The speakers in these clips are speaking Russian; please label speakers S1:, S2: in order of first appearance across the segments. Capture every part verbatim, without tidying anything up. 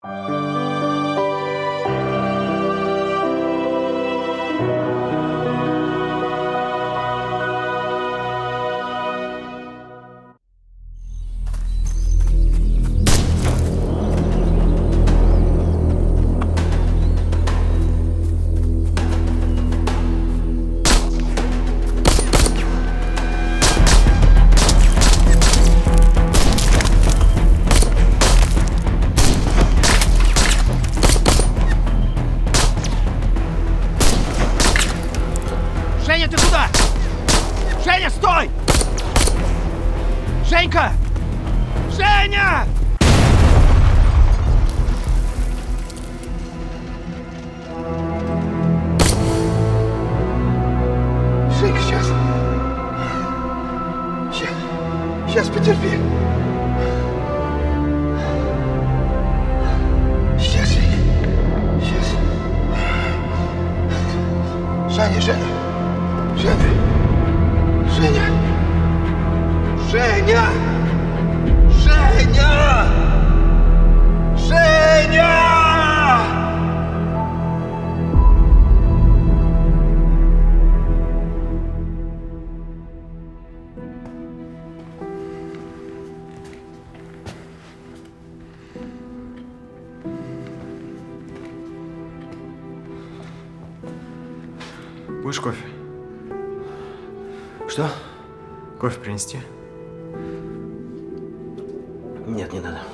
S1: Женя, ты куда? Женя, стой! Женька! Женя!
S2: Женька, сейчас. Сейчас. Сейчас, потерпи. Сейчас, Женя. Сейчас. Женя, Женя. Женя! Женя! Женя! Женя! Женя!
S3: Будешь кофе?
S2: Что?
S3: Кофе принести?
S2: Нет, не надо.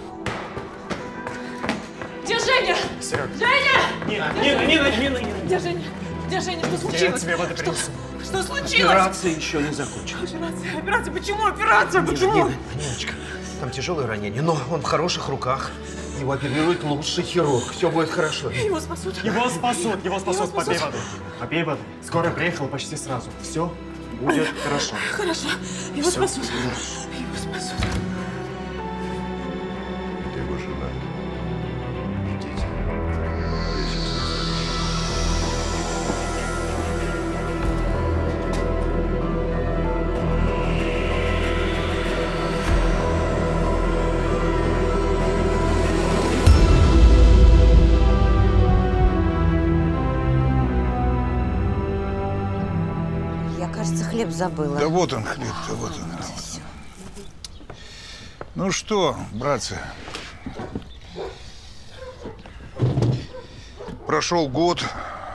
S4: Где Женя?
S3: Серега.
S4: Женя!
S3: Нина, Нина, Нина, Нина, Нина.
S4: Где Женя? Где Женя? Что случилось?
S3: Я тебе воды принесу.
S4: Что случилось?
S2: Операция еще не закончилась.
S4: Операция, операция. Почему операция? Почему?
S2: Нина, Ниночка, там тяжелое ранение, но он в хороших руках. Его оперирует лучший хирург. Все будет хорошо.
S4: Его спасут.
S3: Его спасут, его спасут.
S4: Его спасут.
S3: Попей воды. Попей воды. Скорая приехала почти сразу. Все будет хорошо.
S4: Хорошо. Его
S3: Всё.
S4: спасут. Его спасут.
S2: Ты его жена. Дети.
S5: Я, кажется, хлеб забыла.
S6: Да вот он хлеб-то, вот он. Ну что, братцы, прошел год.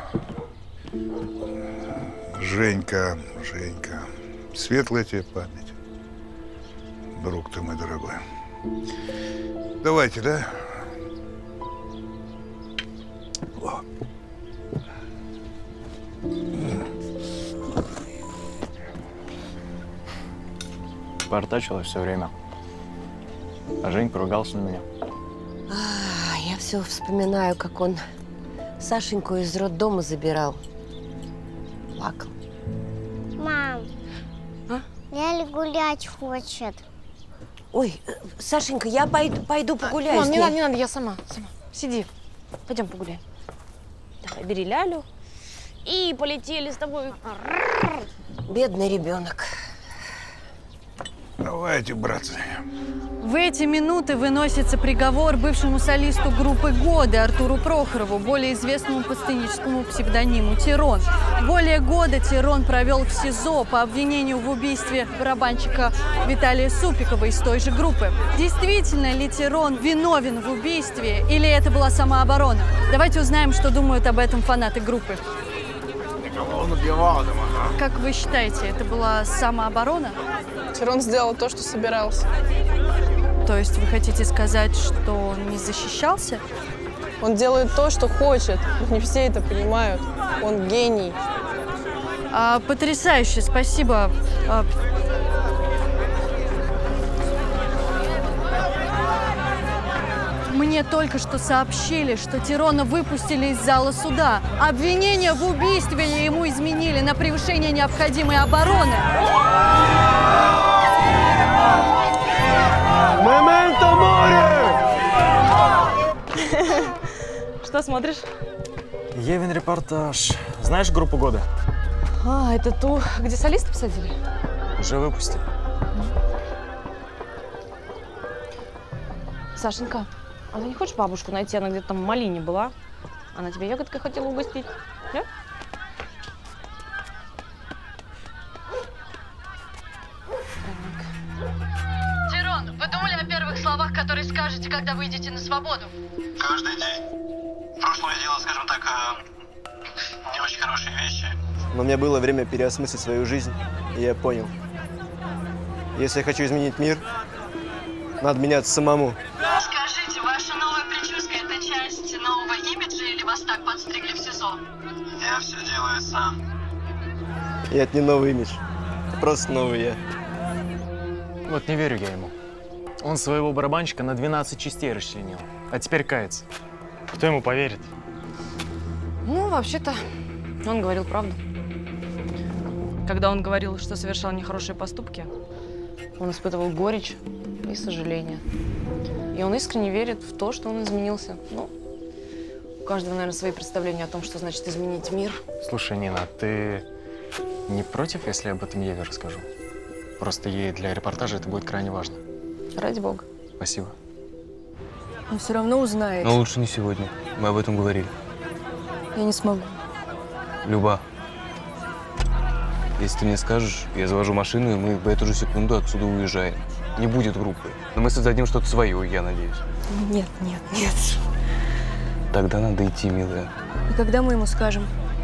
S6: Женька, Женька, светлая тебе память, друг ты мой дорогой. Давайте, да? О.
S3: Портачила все время. А Женька ругался на меня.
S5: А, я все вспоминаю, как он Сашеньку из роддома забирал. Плакал.
S7: Мам,
S5: А?
S7: Ляля гулять хочет.
S5: Ой, Сашенька, я пойду, пойду погуляю.
S4: Мам,
S5: с
S4: не
S5: ней.
S4: надо, не надо, я сама. Сама. Сиди. Пойдем погуляем. Давай, бери Лялю. И полетели с тобой.
S5: Бедный ребенок.
S6: Давайте, братцы.
S8: В эти минуты выносится приговор бывшему солисту группы «Годы» Артуру Прохорову, более известному по сценическому псевдониму Тирон. Более года Тирон провел в СИЗО по обвинению в убийстве барабанщика Виталия Супикова из той же группы. Действительно ли Тирон виновен в убийстве или это была самооборона? Давайте узнаем, что думают об этом фанаты группы.
S2: Никого он убивал, там, ага.
S8: Как вы считаете, это была самооборона?
S4: Тирон сделал то, что собирался.
S8: То есть вы хотите сказать, что он не защищался?
S4: Он делает то, что хочет. Но не все это понимают. Он гений.
S8: А, потрясающе, спасибо. А, Мне только что сообщили, что Тирона выпустили из зала суда. Обвинение в убийстве ему изменили на превышение необходимой обороны.
S2: Моменто море!
S4: Что смотришь?
S3: Евин репортаж. Знаешь группу «Годы»?
S4: А, это ту, где солиста посадили?
S3: Уже выпустили.
S4: Сашенька, А ты не хочешь бабушку найти? Она где-то там в Малине была. Она тебя ягодкой хотела угостить. Да?
S8: Тирон, вы думали о первых словах, которые скажете, когда выйдете на свободу?
S9: Каждый день. Прошлое дело, скажем так, э, не очень хорошие вещи.
S10: Но мне было время переосмыслить свою жизнь, и я понял. Если я хочу изменить мир, надо меняться самому.
S8: Скажите, ваша новая прическа – это часть нового имиджа или вас так подстригли в СИЗО?
S9: Я все делаю сам.
S10: И это не новый имидж, это просто новый я.
S3: Вот не верю я ему. Он своего барабанщика на двенадцать частей расчленил, а теперь кается. Кто ему поверит?
S4: Ну, вообще-то, он говорил правду. Когда он говорил, что совершал нехорошие поступки, он испытывал горечь и сожаление. И он искренне верит в то, что он изменился. Ну, у каждого, наверное, свои представления о том, что значит изменить мир.
S3: Слушай, Нина, а ты не против, если я об этом Еве расскажу? Просто ей для репортажа это будет крайне важно.
S4: Ради бога.
S3: Спасибо.
S8: Он все равно узнает.
S11: Но лучше не сегодня. Мы об этом говорили.
S8: Я не смогу.
S11: Люба, если ты мне скажешь, я завожу машину, и мы в эту же секунду отсюда уезжаем. Не будет группы. Но мы создадим что-то свое, я надеюсь.
S5: Нет, нет, нет.
S11: Тогда надо идти, милая.
S8: И когда мы ему скажем?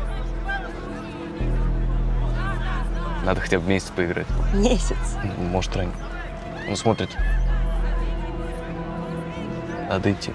S11: Надо хотя бы месяц поиграть.
S5: Месяц.
S11: Может, ранее. Он смотрит. Надо идти.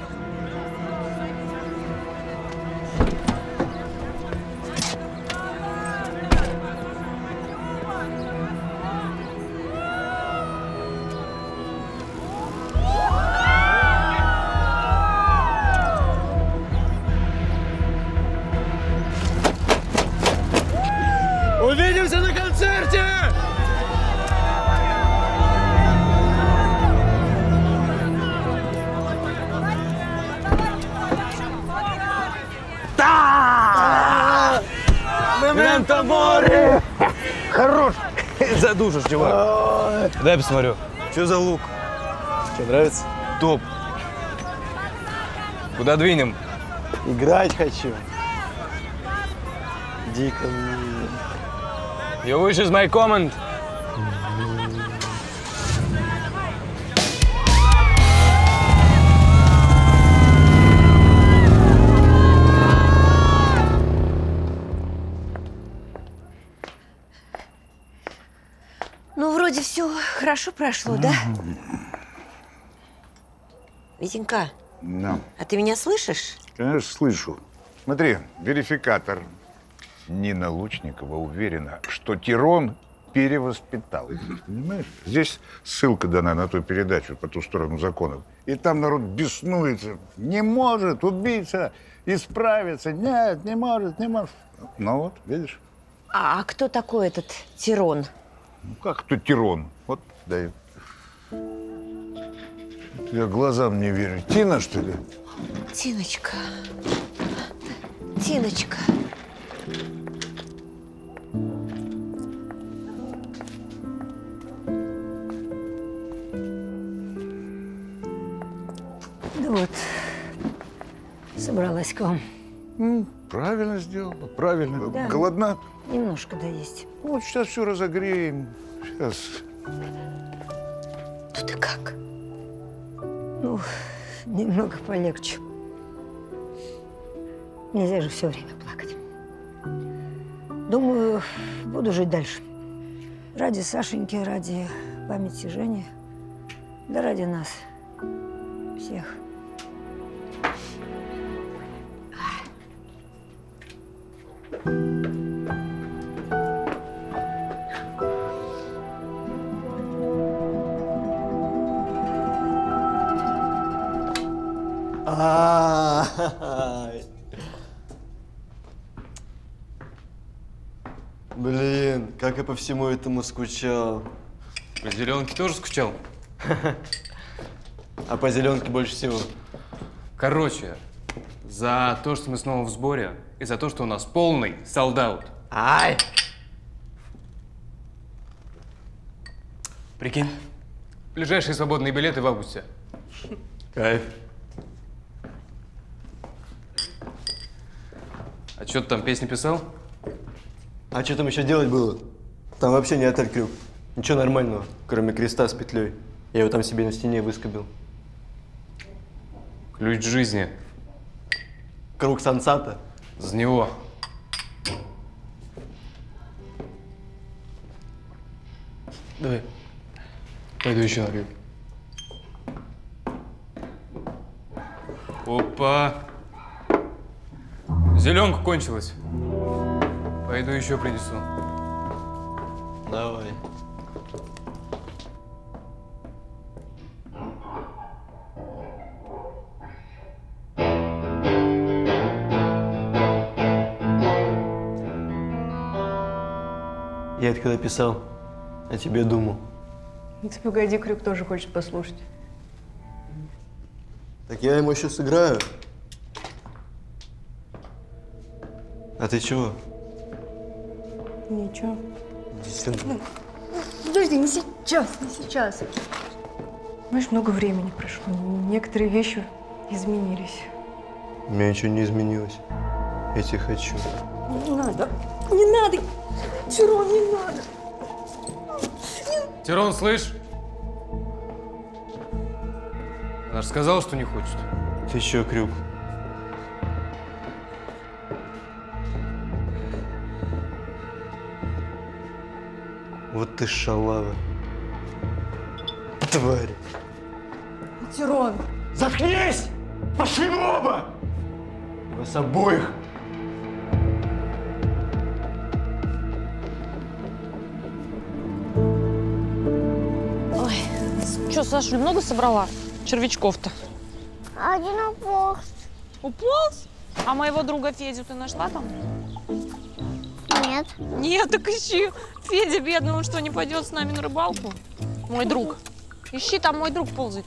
S1: Увидимся на концерте! Да! Мементо море!
S11: Хорош! Задушишь, чувак. Дай посмотрю.
S10: Что за лук? Тебе нравится?
S11: Топ. Куда двинем?
S10: Играть хочу. Дико.
S11: You wish is my comment.
S5: Ну, вроде все хорошо прошло, да? Витенька,
S6: Да.
S5: а ты меня слышишь?
S6: Конечно, слышу. Смотри, верификатор. Нина Лучникова уверена, что Тирон перевоспитал. Понимаешь? Здесь ссылка дана на ту передачу «По ту сторону законов». И там народ беснуется. Не может убийца исправиться. Нет, не может, не может. Ну вот, видишь?
S5: А, а кто такой этот Тирон?
S6: Ну как кто Тирон? Вот, дай. Я глазам не верю. Тина, что ли?
S5: Тиночка. Тиночка. Да вот, собралась к вам.
S6: Ну, правильно сделала, правильно.
S5: Да.
S6: Голодна?
S5: Немножко доесть.
S6: Вот сейчас все разогреем. Сейчас.
S5: Ну ты как? Ну, немного полегче. Нельзя же все время плакать. Думаю, буду жить дальше. Ради Сашеньки, ради памяти Жени, да ради нас всех.
S10: А-а-а. Блин, как я по всему этому скучал.
S11: По зеленке тоже скучал?
S10: А по зеленке больше всего.
S11: Короче, за то, что мы снова в сборе, и за то, что у нас полный солдаут.
S10: Ай!
S11: Прикинь, ближайшие свободные билеты в августе.
S10: Кайф.
S11: А что ты там песни писал?
S10: А что там еще делать было? Там вообще не отель Крюк. Ничего нормального, кроме креста с петлей. Я его там себе на стене выскобил.
S11: Ключ жизни.
S10: Круг Сансата.
S11: За него. Давай. Пойду еще налью. Опа. Зеленка кончилась. Пойду еще принесу.
S10: Давай. Я это когда писал, о тебе думал.
S12: Ты погоди, Крюк тоже хочет послушать.
S10: Так я ему еще сыграю. А ты чего?
S12: Ничего.
S10: Иди сюда.
S12: Подожди, не сейчас, не сейчас. Знаешь, много времени прошло. Некоторые вещи изменились.
S10: У меня ничего не изменилось. Я тебя хочу.
S12: Не надо. Не надо. Тирон, не надо.
S11: Тирон, слышь? Она же сказала, что не хочет.
S10: Ты чё, Крюк? Вот ты шалава. Тварь.
S12: Тирон.
S10: Заткнись! Пошли вы оба! Вас обоих!
S4: Ой, что, Саша, много собрала червячков-то?
S7: Один уполз.
S4: Уполз? А моего друга Федю ты нашла там?
S7: Нет.
S4: Нет, так ищи. Федя бедный, он что, не пойдет с нами на рыбалку? Мой друг. Ищи, там мой друг ползает.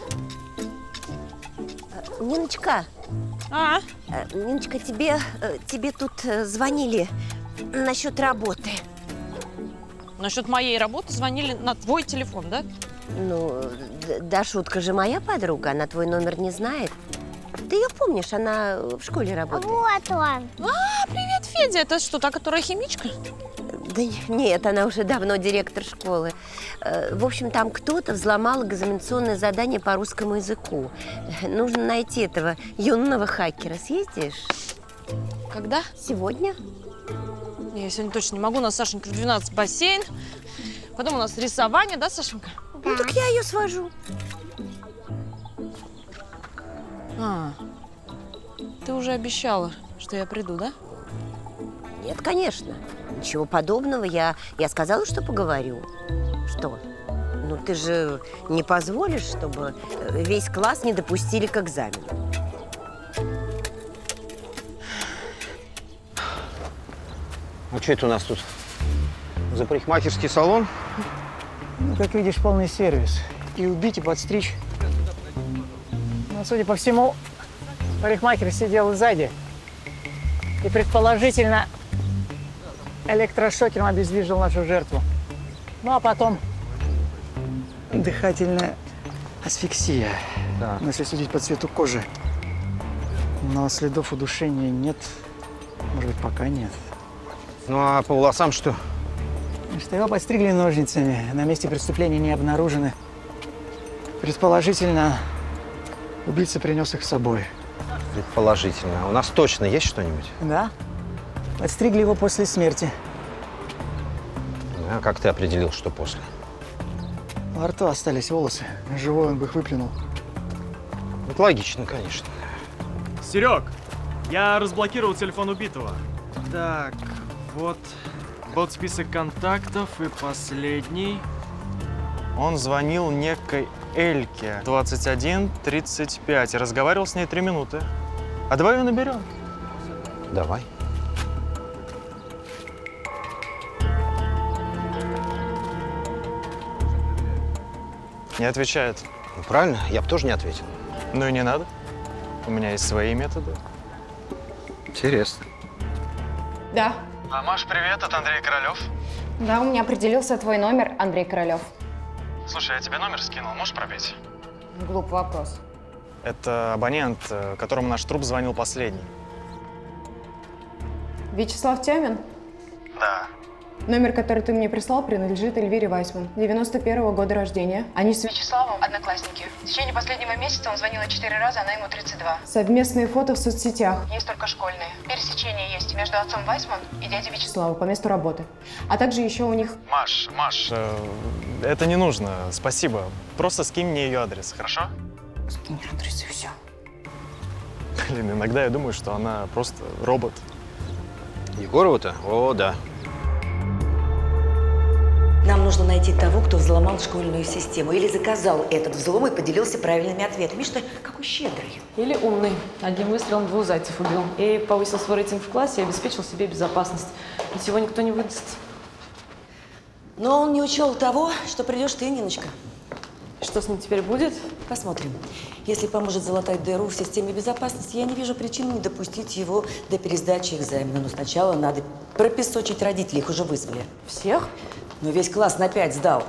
S13: Ниночка.
S4: А?
S13: Ниночка, тебе, тебе тут звонили насчет работы.
S4: Насчет моей работы звонили на твой телефон, да?
S13: Ну, да, шутка же моя подруга, она твой номер не знает. Ты ее помнишь, она в школе работает.
S7: Вот он.
S4: А, привет, Федя. Это что, та, которая химичка?
S13: Да нет, она уже давно директор школы. В общем, там кто-то взломал экзаменационное задание по русскому языку. Нужно найти этого юного хакера. Съездишь?
S4: Когда?
S13: Сегодня.
S4: Я сегодня точно не могу. У нас, Сашенька, в двенадцать бассейн. Потом у нас рисование, да, Сашенька?
S13: Да. Ну, так я ее свожу.
S4: А, ты уже обещала, что я приду, да?
S13: Нет, конечно. Ничего подобного. Я, я сказала, что поговорю. Что? Ну, ты же не позволишь, чтобы весь класс не допустили к экзамену.
S2: Ну, что это у нас тут? За парикмахерский салон?
S14: Ну, как видишь, полный сервис. И убить, и подстричь. Но, судя по всему, парикмахер сидел сзади. И, предположительно, электрошокером обездвижил нашу жертву. Ну, а потом дыхательная асфиксия.
S2: Да.
S14: Ну, если судить по цвету кожи. Но следов удушения нет. Может быть, пока нет.
S2: Ну, а по волосам что?
S14: Что его подстригли ножницами. На месте преступления не обнаружены. Предположительно, убийца принес их с собой.
S2: Предположительно. У нас точно есть что-нибудь?
S14: Да. Подстригли его после смерти.
S2: А как ты определил, что после?
S14: Во рту остались волосы. Живой он бы их выплюнул.
S2: Это логично, конечно.
S3: Серег, я разблокировал телефон убитого. Так, вот, вот список контактов и последний. Он звонил некой Эльке, двадцать один тридцать пять, и разговаривал с ней три минуты. А давай ее наберем.
S2: Давай.
S3: Не отвечает.
S2: Ну, правильно, я бы тоже не ответил.
S3: Ну и не надо. У меня есть свои методы.
S2: Интересно.
S15: Да.
S3: А, Маш, привет, это Андрей Королёв.
S15: Да, у меня определился твой номер, Андрей Королёв.
S3: Слушай, я тебе номер скинул, можешь пробить?
S15: Глупый вопрос.
S3: Это абонент, которому наш труп звонил последний.
S15: Вячеслав Тямин?
S9: Да.
S15: Номер, который ты мне прислал, принадлежит Эльвире Вайсман. девяносто первого года рождения. Они с Вячеславом одноклассники. В течение последнего месяца он звонил четыре раза, она ему тридцать два. Совместные фото в соцсетях. Есть только школьные. Пересечение есть между отцом Вайсман и дядей Вячеслава по месту работы. А также еще у них…
S3: Маш, Маш, э, это не нужно, спасибо. Просто скинь мне ее адрес, хорошо?
S15: Скинь адрес и все.
S3: Блин, иногда я думаю, что она просто робот.
S2: Егорова-то? О, да.
S16: Нам нужно найти того, кто взломал школьную систему. Или заказал этот взлом и поделился правильными ответами. Видишь, ты какой щедрый.
S4: Или умный. Одним выстрелом двух зайцев убил. И повысил свой рейтинг в классе и обеспечил себе безопасность. Ведь его никто не выдаст.
S16: Но он не учел того, что придешь ты, Ниночка.
S4: Что с ним теперь будет?
S16: Посмотрим. Если поможет залатать дыру в системе безопасности, я не вижу причин не допустить его до пересдачи экзамена. Но сначала надо пропесочить родителей, их уже вызвали.
S4: Всех?
S16: Ну, весь класс на пять сдал.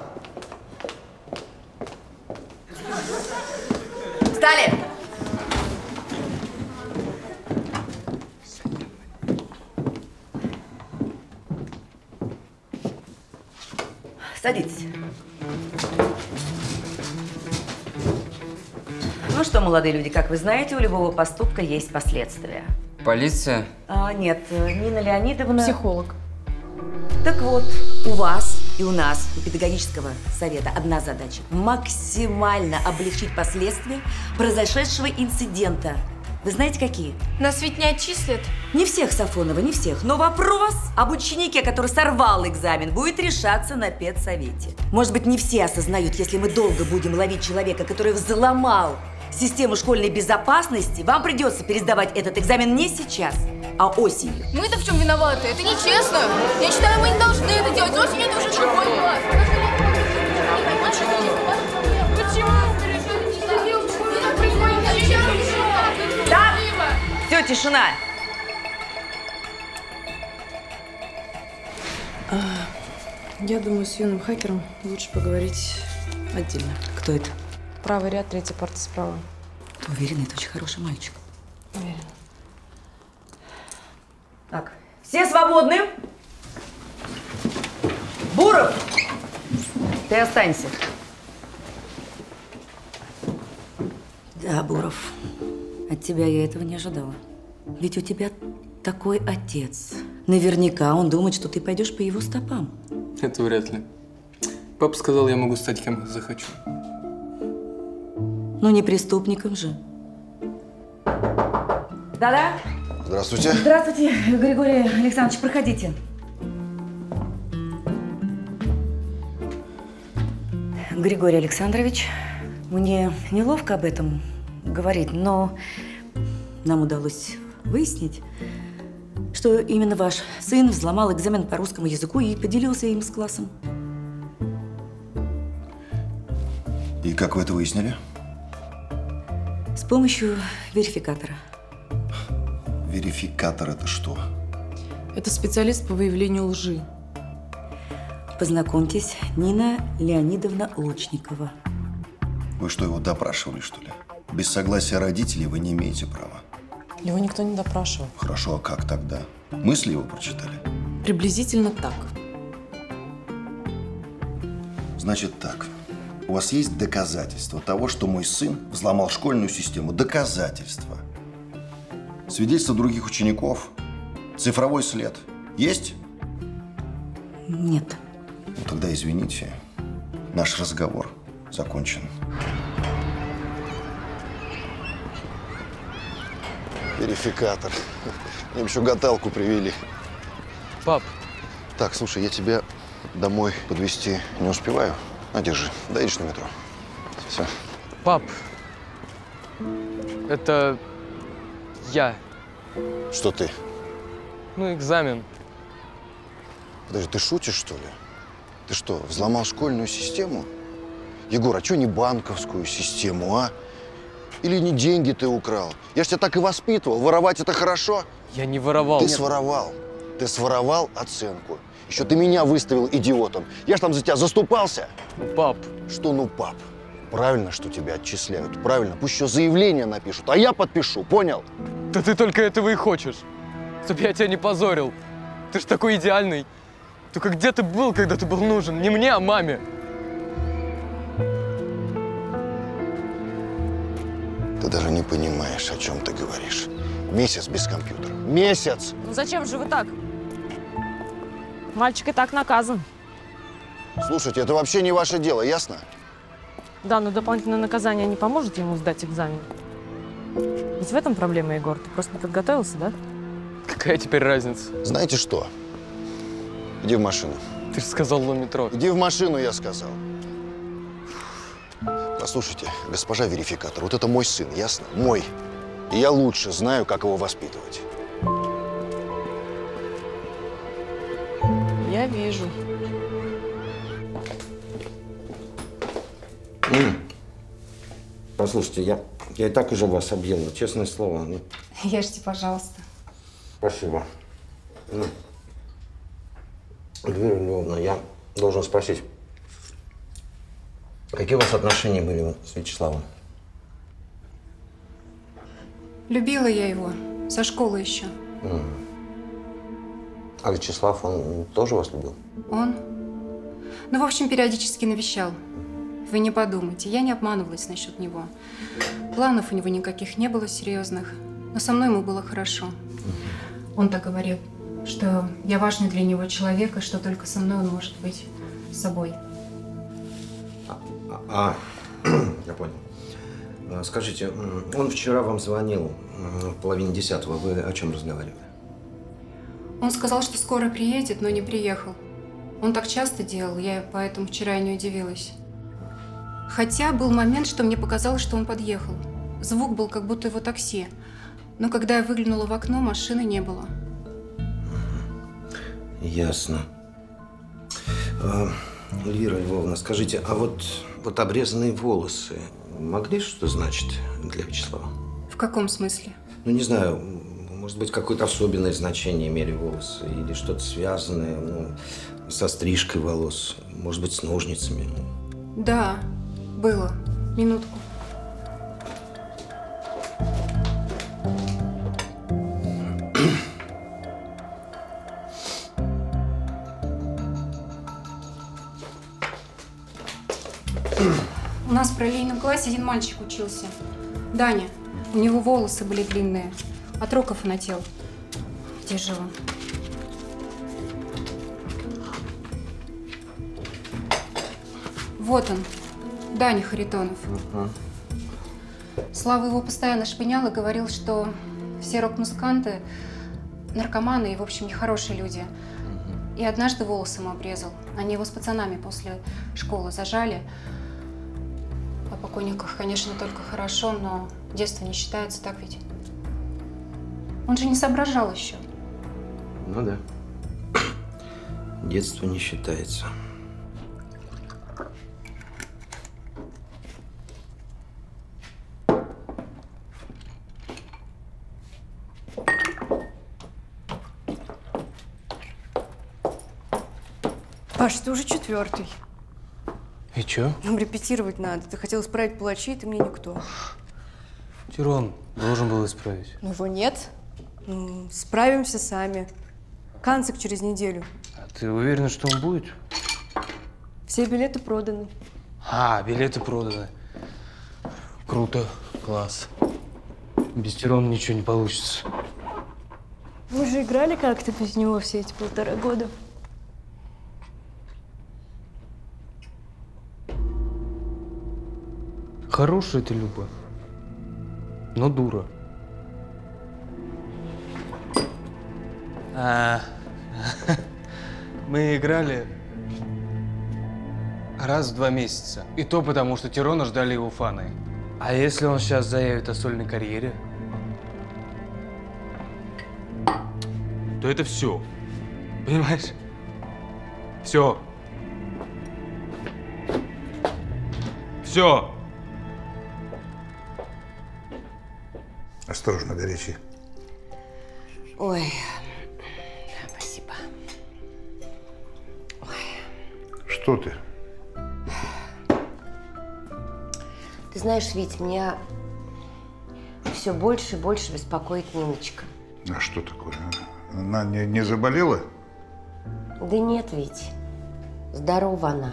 S16: Встали! Садитесь. Ну что, молодые люди, как вы знаете, у любого поступка есть последствия.
S11: Полиция?
S16: А, нет, Нина Леонидовна…
S15: Психолог.
S16: Так вот, у вас и у нас, у педагогического совета, одна задача – максимально облегчить последствия произошедшего инцидента. Вы знаете, какие?
S15: Нас ведь не отчислят.
S16: Не всех, Сафонова, не всех. Но вопрос об ученике, который сорвал экзамен, будет решаться на педсовете. Может быть, не все осознают, если мы долго будем ловить человека, который взломал систему школьной безопасности, вам придется пересдавать этот экзамен не сейчас, а осенью.
S17: Мы-то в чем виноваты? Это нечестно. Я считаю, мы не должны это делать. Осенью это уже другой класс. Почему?
S16: Да? Все, тишина.
S4: А, я думаю, с юным хакером лучше поговорить отдельно.
S16: Кто это?
S4: Правый ряд, третья парта справа.
S16: Ты уверена, это очень хороший мальчик?
S4: Уверена.
S16: Так, все свободны? Буров, ты останься. Да, Буров, от тебя я этого не ожидала. Ведь у тебя такой отец. Наверняка он думает, что ты пойдешь по его стопам.
S11: Это вряд ли. Папа сказал, я могу стать кем захочу.
S16: Ну, не преступником же. Да-да?
S18: Здравствуйте.
S16: Здравствуйте, Григорий Александрович, проходите. Григорий Александрович, мне неловко об этом говорить, но нам удалось выяснить, что именно ваш сын взломал экзамен по русскому языку и поделился им с классом.
S18: И как вы это выяснили?
S16: С помощью верификатора.
S18: Верификатор – это что?
S4: Это специалист по выявлению лжи.
S16: Познакомьтесь, Нина Леонидовна Лучникова.
S18: Вы что, его допрашивали, что ли? Без согласия родителей вы не имеете права.
S4: Его никто не допрашивал.
S18: Хорошо, а как тогда? Мысли его прочитали?
S4: Приблизительно так.
S18: Значит так. У вас есть доказательства того, что мой сын взломал школьную систему? Доказательства. Свидетельства других учеников? Цифровой след? Есть?
S16: Нет.
S18: Ну, тогда извините, наш разговор закончен. Верификатор. Мне еще гадалку привели.
S11: Пап.
S18: Так, слушай, я тебя домой подвезти не успеваю. На, держи. Доедешь на метро. Все.
S11: Пап, это я.
S18: Что ты?
S11: Ну, экзамен.
S18: Подожди, ты шутишь, что ли? Ты что, взломал школьную систему? Егор, а что не банковскую систему, а? Или не деньги ты украл? Я ж тебя так и воспитывал. Воровать – это хорошо?
S11: Я не воровал.
S18: Ты
S11: Нет.
S18: своровал. Ты своровал оценку. Еще ты меня выставил идиотом. Я ж там за тебя заступался.
S11: Пап.
S18: Что ну, пап? Правильно, что тебя отчисляют. Правильно. Пусть еще заявление напишут, а я подпишу. Понял?
S11: Да ты только этого и хочешь. Чтоб я тебя не позорил. Ты ж такой идеальный. Только где ты был, когда ты был нужен? Не мне, а маме.
S18: Ты даже не понимаешь, о чем ты говоришь. Месяц без компьютера. Месяц!
S4: Ну зачем же вы так? Мальчик и так наказан.
S18: Слушайте, это вообще не ваше дело, ясно?
S4: Да, но дополнительное наказание не поможет ему сдать экзамен. Ведь в этом проблема, Егор. Ты просто не подготовился, да?
S11: Какая теперь разница?
S18: Знаете что? Иди в машину.
S11: Ты же сказал до метро.
S18: Иди в машину, я сказал. Послушайте, госпожа верификатор, вот это мой сын, ясно? Мой. И я лучше знаю, как его воспитывать.
S4: Я вижу.
S19: М. Послушайте, я, я и так уже вас объел, честное слово. Ну,
S15: Ешьте, пожалуйста.
S19: спасибо. Ну, Эльвира Львовна, я должен спросить, какие у вас отношения были вот с Вячеславом?
S15: Любила я его. Со школы еще.
S19: М. А Вячеслав, он тоже вас любил?
S15: Он? Ну, в общем, периодически навещал. Вы не подумайте, я не обманывалась насчет него. Планов у него никаких не было серьезных, но со мной ему было хорошо. Он так говорил, что я важный для него человек, и что только со мной он может быть собой.
S19: А, я понял. А, Скажите, м, он вчера вам звонил м, в половине десятого. Вы о чем разговаривали?
S15: Он сказал, что скоро приедет, но не приехал. Он так часто делал, я поэтому вчера и не удивилась. Хотя был момент, что мне показалось, что он подъехал. Звук был, как будто его такси. Но когда я выглянула в окно, машины не было.
S19: Ясно. А, Эльвира Львовна, скажите, а вот, вот обрезанные волосы могли что значить для Вячеслава?
S15: В каком смысле?
S19: Ну, не знаю, может быть, какое-то особенное значение имели волосы или что-то связанное, ну, со стрижкой волос, может быть, с ножницами.
S15: Да, было. Минутку. У нас в параллельном классе один мальчик учился. Даня. У него волосы были длинные. От рока фанател. Где же он? Вот он. Даня Харитонов.
S19: Угу.
S15: Слава его постоянно шпынял и говорил, что все рок-музыканты наркоманы и, в общем, нехорошие люди. И однажды волосы ему обрезал. Они его с пацанами после школы зажали. О покойниках, конечно, только хорошо, но детство не считается, так ведь? Он же не соображал еще.
S19: Ну да. Детство не считается.
S12: Паш, ты уже четвертый.
S11: И чё?
S12: Нам репетировать надо. Ты хотел исправить палачей, ты мне никто.
S11: Тирон должен был исправить.
S12: Ну его нет. Ну, справимся сами. Канцик через неделю.
S11: А ты уверена, что он будет?
S12: Все билеты проданы.
S11: А, билеты проданы. Круто. Класс. Без Тирона ничего не получится.
S12: Мы же играли как-то без него все эти полтора года.
S11: Хорошая ты, Люба, но дура. А, мы играли раз в два месяца. И то потому, что Тирона ждали его фаны. А если он сейчас заявит о сольной карьере, то это все. Понимаешь? Все. Все.
S6: Осторожно, горячий.
S13: Ой, спасибо.
S6: Что ты?
S13: Ты знаешь, Вить, меня все больше и больше беспокоит Ниночка.
S6: А что такое? Она не, не заболела?
S13: Да нет ведь. Здорова она.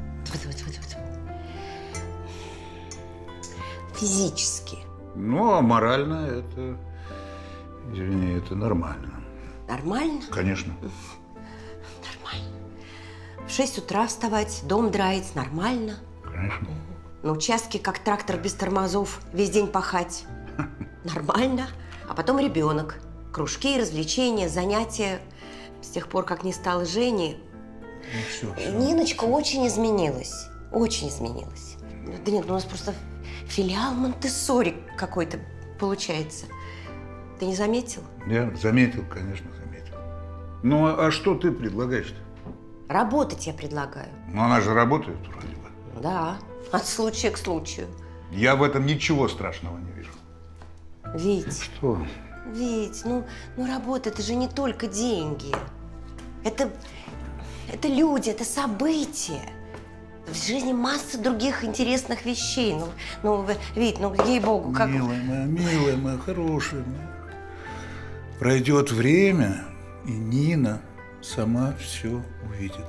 S13: Физически.
S6: Ну, а морально это, извини, это нормально.
S13: Нормально?
S6: Конечно.
S13: Нормально. В шесть утра вставать, дом драить, нормально.
S6: Конечно.
S13: На участке, как трактор без тормозов, весь день пахать. Нормально. А потом ребенок. Кружки, развлечения, занятия. С тех пор, как не стало Жени,
S6: Ну, все, все.
S13: Ниночка очень изменилась. Очень изменилась. Да нет, ну у нас просто филиал Монтессори какой-то получается. Ты не заметил?
S6: Я заметил, конечно, заметил. Ну, а что ты предлагаешь-то?
S13: Работать я предлагаю.
S6: Ну, она же работает вроде бы.
S13: Да, от случая к случаю.
S6: Я в этом ничего страшного не вижу.
S13: Вить.
S6: Что?
S13: Вить, ну, ну работа, это же не только деньги. Это, это люди, это события. В жизни масса других интересных вещей. Ну, ну Вить, ну, ей-богу, как…
S6: Милая моя, милая моя, хорошая моя. Пройдет время, и Нина сама все увидит.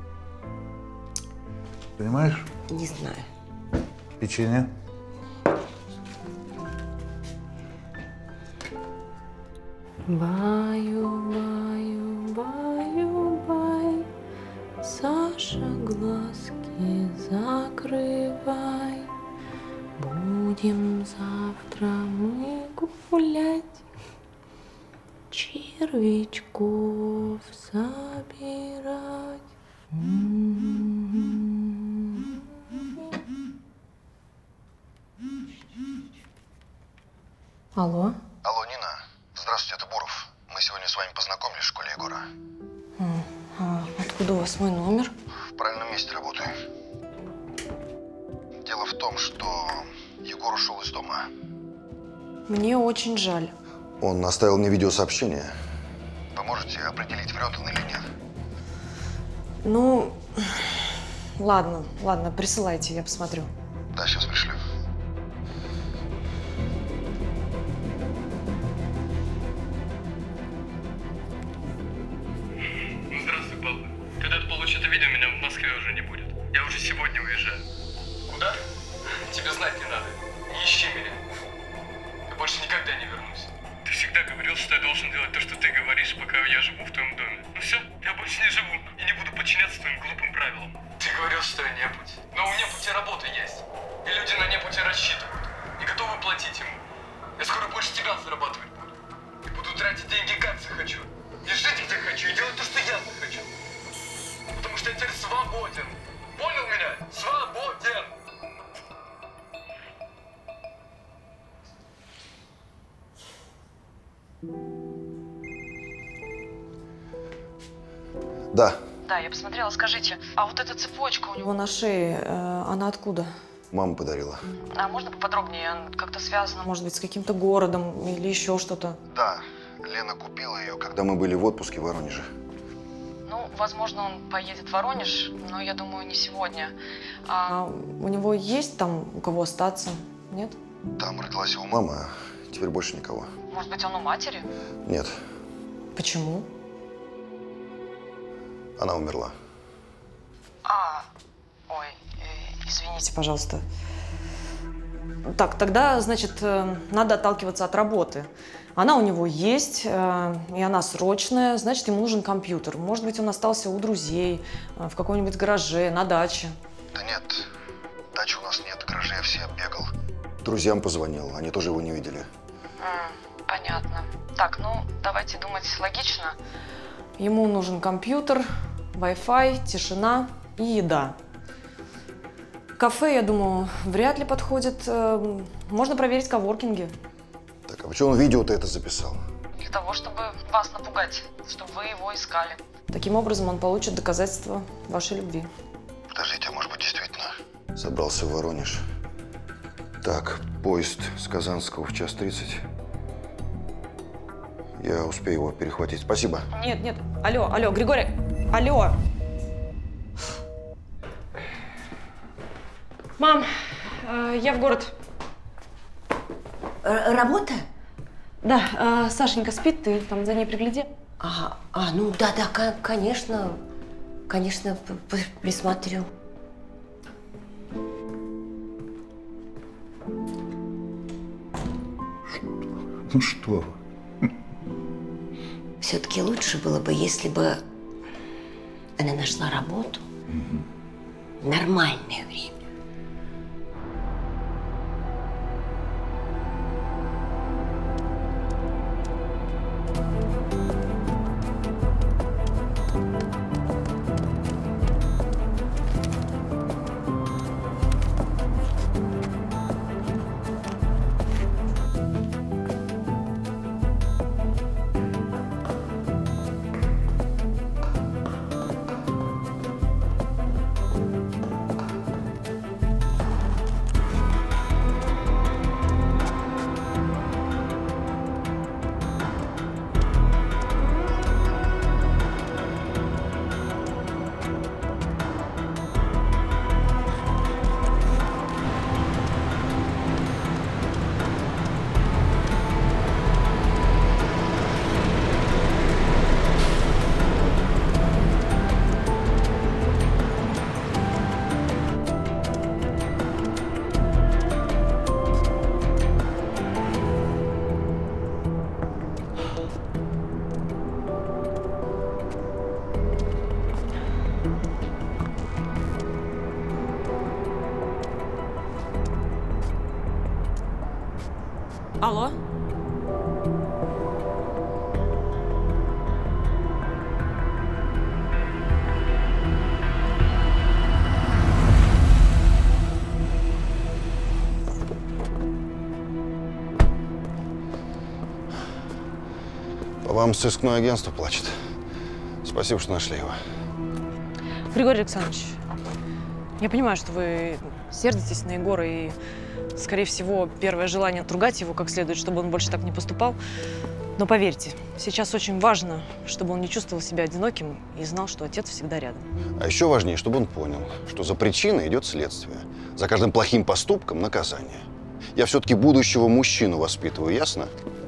S6: Понимаешь?
S13: Не знаю.
S6: Печенье?
S20: Баю, баю, баю, бай, Саша, глазки закрывай. Будем завтра мы гулять, червячков собирать. Алло?
S18: Алло, Нина. Здравствуйте, это Буров. Мы сегодня с вами познакомились в школе Егора.
S4: А, а откуда у вас мой номер?
S18: В правильном месте работаю. Дело в том, что Егор ушел из дома.
S4: Мне очень жаль.
S18: Он оставил мне видеосообщение. Вы можете определить, врет он или нет?
S4: Ну, ладно, ладно, присылайте, я посмотрю.
S18: Да, сейчас пришлю.
S3: Здравствуй, папа. Когда ты получишь это видео, меня в Москве уже не будет. Я уже сегодня уезжаю. Куда? Тебе знать не надо. Не ищи меня. Я больше никогда не вернусь. Ты всегда говорил, что я должен делать то, что ты говоришь, пока я живу в твоем доме. Ну все, я больше не живу и не буду подчиняться твоим глупым правилам. Ты говорил, что я непуть. Но у непути работа есть. И люди на непути рассчитывают. И готовы платить ему. Я скоро больше тебя зарабатывать буду. И буду тратить деньги как захочу. И жить где хочу, и делать то, что я захочу. Потому что я теперь свободен. Понял меня? Свободен!
S18: Да,
S4: Да, я посмотрела, скажите, а вот эта цепочка у него на шее, э, она откуда?
S18: мама подарила.
S4: А можно поподробнее? Она как-то связана, может быть, с каким-то городом или еще что-то?
S18: Да, Лена купила ее, когда мы были в отпуске в Воронеже.
S4: Ну, возможно, он поедет в Воронеж, но я думаю, не сегодня. А у него есть там у кого остаться? Нет?
S18: Там родилась его мама, а теперь больше никого.
S4: Может быть, он у матери?
S18: Нет,
S4: Почему?
S18: она умерла.
S4: А, ой, э, извините, пожалуйста. Так, тогда, значит, э, надо отталкиваться от работы. Она у него есть, э, и она срочная, значит, ему нужен компьютер. Может быть, он остался у друзей, э, в каком-нибудь гараже, на даче.
S18: Да нет, дачи у нас нет, гаражи я все оббегал. Друзьям позвонил, они тоже его не видели.
S4: М, понятно. Так, ну, давайте думать логично. Ему нужен компьютер, Wi-Fi, тишина и еда. Кафе, я думаю, вряд ли подходит. Э, Можно проверить коворкинги.
S18: Так, а почему он видео-то это записал?
S4: Для того, чтобы вас напугать, чтобы вы его искали. Таким образом, он получит доказательства вашей любви.
S18: Подождите, а может быть действительно собрался в Воронеж? Так, поезд с Казанского в час тридцать. Я успею его перехватить. Спасибо.
S4: Нет, нет. Алло, алло, Григорий. Алло. Мам, э, я в город.
S13: Р- работа?
S4: Да, а, Сашенька спит, ты там за ней пригляди.
S13: А, а ну да-да, конечно. Конечно, присмотрю.
S6: Ну что?
S13: Все-таки лучше было бы, если бы она нашла работу. Угу. Нормальное время.
S4: Алло?
S18: По вам сыскное агентство плачет. Спасибо, что нашли его.
S4: Григорий Александрович, я понимаю, что вы сердитесь на Егора и, скорее всего, первое желание отругать его как следует, чтобы он больше так не поступал. Но поверьте, сейчас очень важно, чтобы он не чувствовал себя одиноким и знал, что отец всегда рядом.
S18: А еще важнее, чтобы он понял, что за причиной идет следствие. За каждым плохим поступком наказание. Я все-таки будущего мужчину воспитываю, ясно?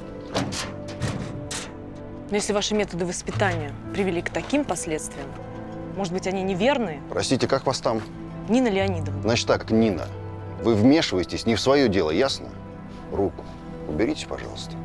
S4: Но если ваши методы воспитания привели к таким последствиям, может быть, они неверные?
S18: Простите, как вас там?
S4: Нина Леонидовна.
S18: Значит так, Нина, вы вмешиваетесь не в свое дело, ясно? Руку уберите, пожалуйста.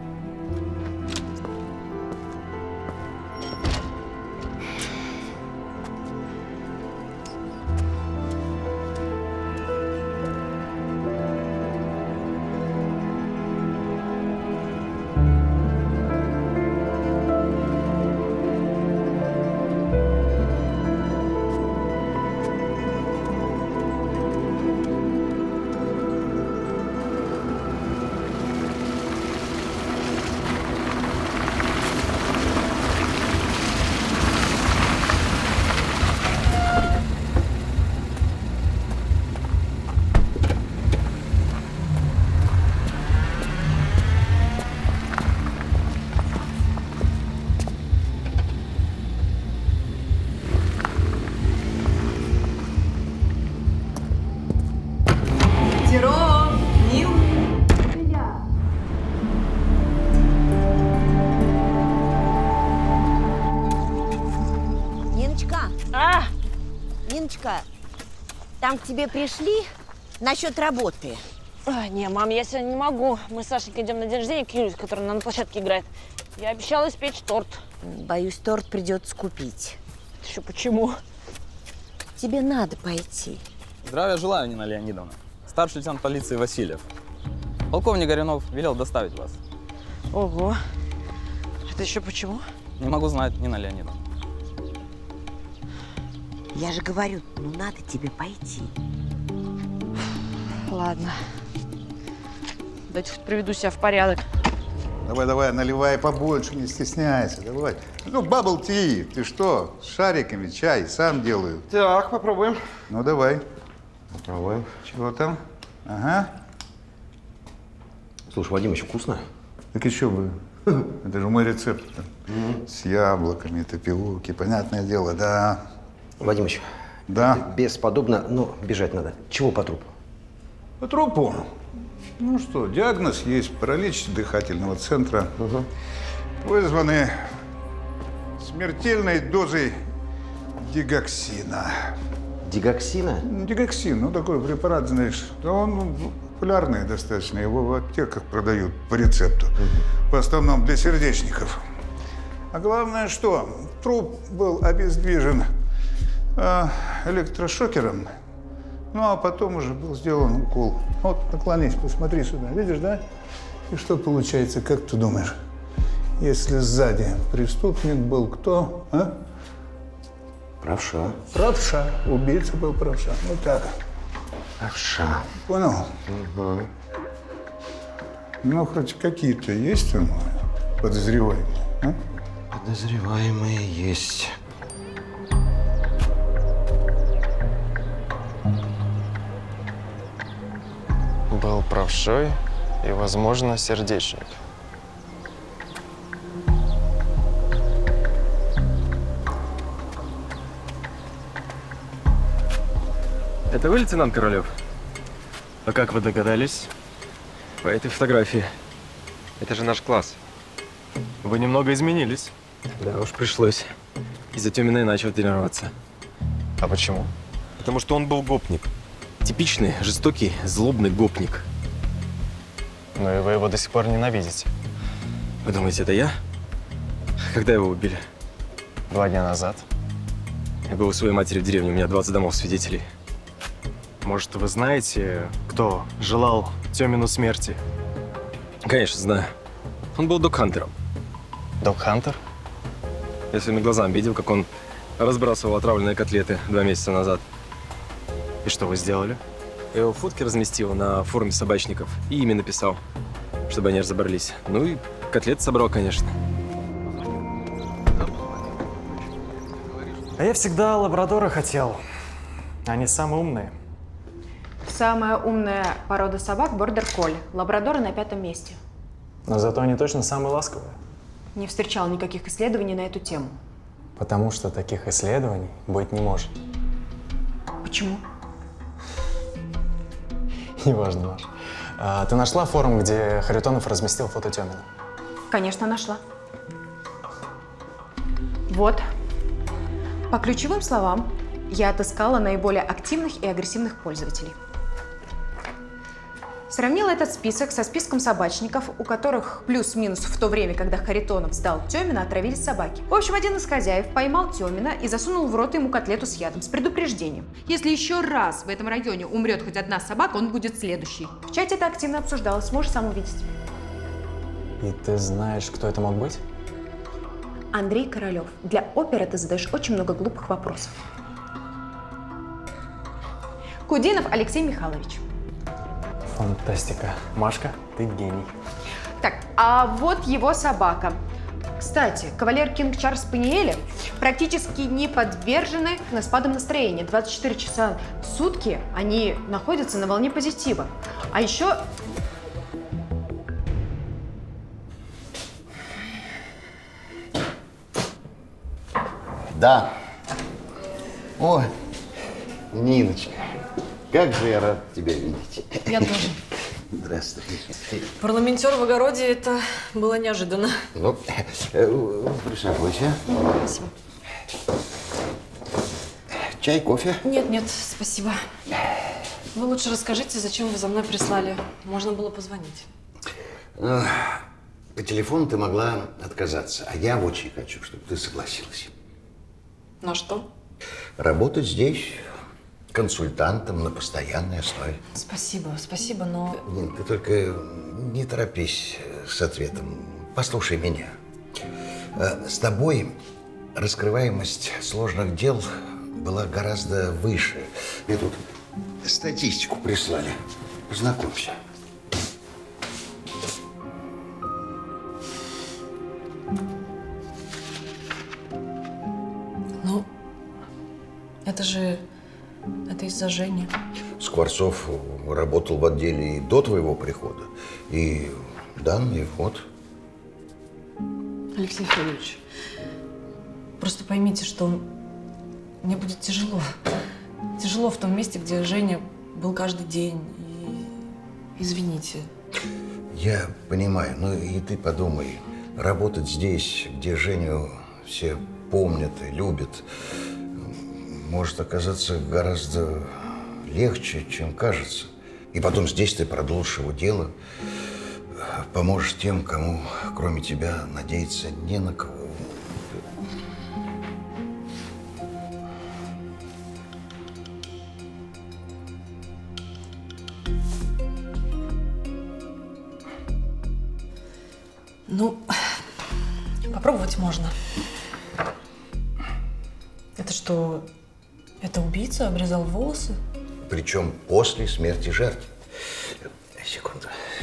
S13: Там к тебе пришли насчет работы.
S4: А, не, мам, я сегодня не могу. Мы с Сашенькой идем на день рождения к Юле, которая на площадке играет. Я обещала испечь торт.
S13: Боюсь, торт придется купить.
S4: Это еще почему?
S13: Тебе надо пойти.
S21: Здравия желаю, Нина Леонидовна. Старший лейтенант полиции Васильев. Полковник Горюнов велел доставить вас.
S4: Ого. Это еще почему?
S21: Не могу знать, Нина Леонидовна.
S13: Я же говорю, ну надо тебе пойти.
S4: Ладно. Дайте хоть приведу себя в порядок.
S6: Давай, давай, наливай побольше, не стесняйся, давай. Ну, бабл ти, ты что, с шариками чай сам делаю.
S2: Так, попробуем.
S6: Ну, давай.
S2: Попробуем.
S6: Чего там? Ага.
S2: Слушай, Вадим, еще вкусно?
S6: Так еще бы. Это же мой рецепт. С яблоками, топилурки, понятное дело, да.
S2: Вадимыч,
S6: да.
S2: Бесподобно, но бежать надо. Чего по трупу?
S6: По трупу? Ну что, диагноз есть. Паралич дыхательного центра. Угу. Вызваны смертельной дозой дигоксина.
S19: Дигоксина?
S6: Дигоксин, ну такой препарат, знаешь. Он популярный достаточно. Его в аптеках продают по рецепту. Угу. В основном для сердечников. А главное, что труп был обездвижен э, электрошокером. Ну, а потом уже был сделан укол. Вот, наклонись, посмотри сюда. Видишь, да? И что получается, как ты думаешь? Если сзади преступник был кто, а?
S19: Правша.
S6: Правша. Убийца был правша. Вот так.
S19: Правша.
S6: Понял?
S19: Угу.
S6: Ну, хоть какие-то есть там подозреваемые, а?
S19: Подозреваемые есть.
S3: Был правшой и, возможно, сердечник.
S11: Это вы, лейтенант Королев? А как вы догадались? По этой фотографии.
S3: Это же наш класс. Вы немного изменились.
S11: Да уж, пришлось. Из-за Тёмина и начал тренироваться.
S3: А почему?
S11: Потому что он был гопник. Типичный, жестокий, злобный гопник.
S3: Но и вы его до сих пор ненавидите.
S11: Вы думаете, это я? Когда его убили?
S3: Два дня назад.
S11: Я был у своей матери в деревне, у меня двадцать домов свидетелей.
S3: Может, вы знаете, кто желал Тёмину смерти?
S11: Конечно, знаю. Он был док-хантером.
S3: Док-хантер?
S11: Я своими глазами видел, как он разбрасывал отравленные котлеты два месяца назад.
S3: И что вы сделали?
S11: Я его фотки разместил на форуме собачников и имя написал, чтобы они разобрались. Ну и котлет собрал, конечно.
S3: А я всегда лабрадора хотел. Они самые умные.
S15: Самая умная порода собак – бордер-колли. Лабрадоры на пятом месте.
S3: Но зато они точно самые ласковые.
S15: Не встречал никаких исследований на эту тему.
S3: Потому что таких исследований быть не может.
S15: Почему?
S3: Неважно, Маш. А, ты нашла форум, где Харитонов разместил фото Тёмина?
S15: Конечно, нашла. Вот. По ключевым словам я отыскала наиболее активных и агрессивных пользователей. Сравнила этот список со списком собачников, у которых плюс-минус в то время, когда Харитонов сдал Тёмина, отравились собаки. В общем, один из хозяев поймал Тёмина и засунул в рот ему котлету с ядом, с предупреждением. Если еще раз в этом районе умрет хоть одна собака, он будет следующий. В чате это активно обсуждалось, можешь сам увидеть.
S3: И ты знаешь, кто это мог быть?
S15: Андрей Королев. Для оперы ты задаешь очень много глупых вопросов. Кудинов Алексей Михайлович.
S3: Фантастика. Машка, ты гений.
S15: Так, а вот его собака. Кстати, кавалер Кинг Чарльз Спаниели практически не подвержены спадам настроения. двадцать четыре часа в сутки они находятся на волне позитива. А еще...
S18: Да. Ой, Ниночка, как же я рад тебя видеть.
S4: Я тоже.
S18: Здравствуй.
S4: Парламентер в огороде – это было неожиданно.
S18: Ну, э, присаживайся.
S4: Спасибо.
S18: Чай, кофе?
S4: Нет, нет, спасибо. Вы лучше расскажите, зачем вы за мной прислали. Можно было позвонить.
S18: Ну, по телефону ты могла отказаться, а я очень хочу, чтобы ты согласилась.
S4: На что?
S18: Работать здесь консультантом на постоянной основе.
S4: Спасибо, спасибо, но…
S18: Нин, ты только не торопись с ответом. Послушай меня. С тобой раскрываемость сложных дел была гораздо выше. Мне тут статистику прислали. Познакомься.
S4: Ну, это же… это из-за Жени.
S18: Скворцов работал в отделе и до твоего прихода, и данные вот.
S4: Алексей Федорович, просто поймите, что мне будет тяжело. Тяжело в том месте, где Женя был каждый день. Извините.
S19: Я понимаю, но и ты подумай. Работать здесь, где Женю все помнят и любят, может оказаться гораздо легче, чем кажется. И потом здесь ты продолжишь его дело, поможешь тем, кому, кроме тебя, надеяться не на кого.
S4: Ну, попробовать можно. Это что, это убийца обрезал волосы?
S19: Причем после смерти жертвы. Секунду.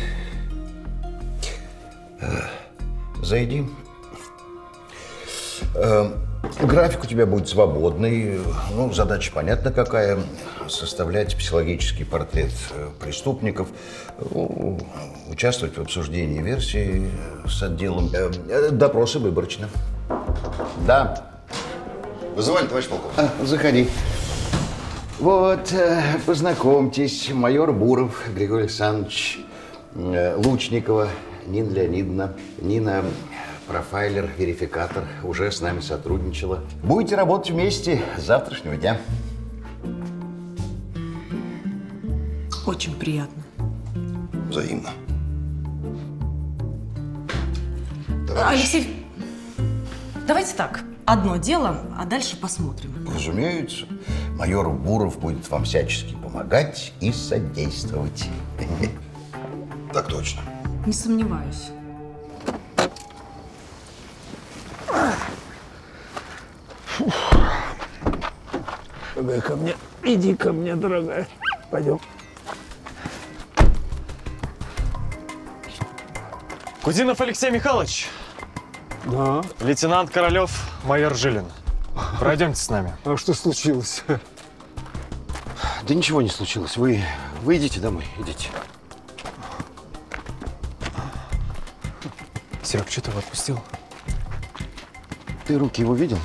S19: Зайди. График у тебя будет свободный. Ну, задача понятна какая. Составлять психологический портрет преступников, участвовать в обсуждении версий с отделом. Допросы выборочно. Да.
S18: Вызывали, товарищ полковник?
S19: А, заходи. Вот, познакомьтесь, майор Буров Григорий Александрович, Лучникова Нина Леонидовна. Нина профайлер, верификатор, уже с нами сотрудничала. Будете работать вместе с завтрашнего дня.
S4: Очень приятно.
S18: Взаимно.
S4: Алексей, давайте так. Одно дело, а дальше посмотрим.
S19: Разумеется, майор Буров будет вам всячески помогать и содействовать.
S18: Так точно.
S4: Не сомневаюсь.
S14: Иди ко мне, иди ко мне, дорогая. Пойдем.
S3: Кудинов Алексей Михайлович.
S14: Да.
S3: Лейтенант Королев, майор Жилин. Пройдемте с нами.
S14: А что случилось?
S18: Да ничего не случилось. Вы, вы идите домой, идите.
S3: Серег, что ты его отпустил?
S18: Ты руки его видел?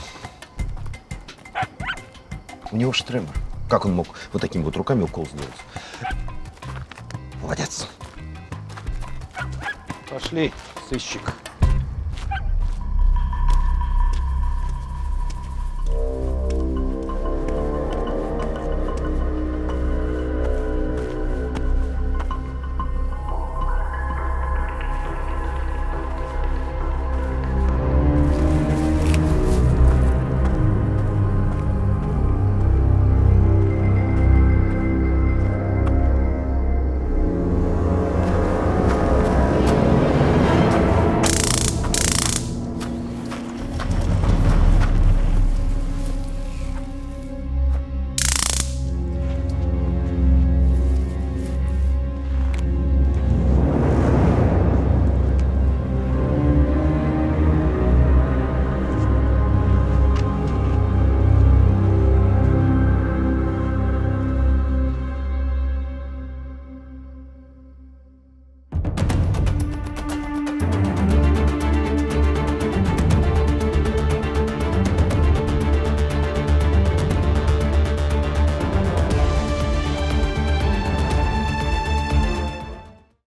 S2: У него же тремор. Как он мог вот такими вот руками укол сделать? Молодец.
S18: Пошли, сыщик.